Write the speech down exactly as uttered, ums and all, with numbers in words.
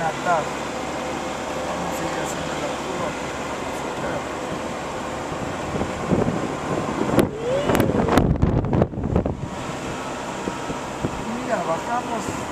atar. Vamos a seguir haciendo la curva. Mira, bajamos